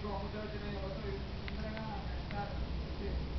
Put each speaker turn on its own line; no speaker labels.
como muchas veces me digo, soy un dragón, sí.